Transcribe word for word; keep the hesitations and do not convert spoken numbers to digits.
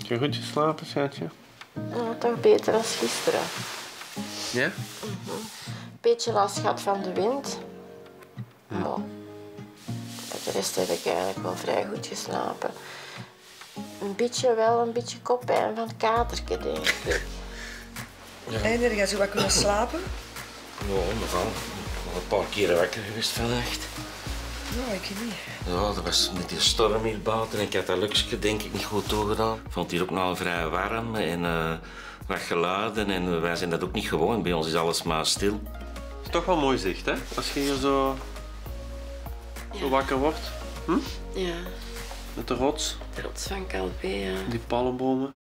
Heb je goed geslapen, schatje? Ja, toch beter dan gisteren. Ja? Mm-hmm. Beetje last gehad van de wind. Ja. Maar voor de rest heb ik eigenlijk wel vrij goed geslapen. Een beetje wel, een beetje koppijn van het katertje, denk ik. Ja. En heb je zo wat kunnen slapen? Ja, nogal. Nog een paar keer wakker geweest vannacht. Nou, ik niet. Ja, dat was met die storm hier buiten en ik had dat luksje denk ik niet goed toegedaan. Ik vond het hier ook nou vrij warm en uh, wat geluiden en wij zijn dat ook niet gewoon. Bij ons is alles maar stil. Het is toch wel mooi zicht, hè? Als je hier zo, Ja. zo wakker wordt. Hm? Ja, Met de rots, de rots van Calvé, ja. die palmbomen.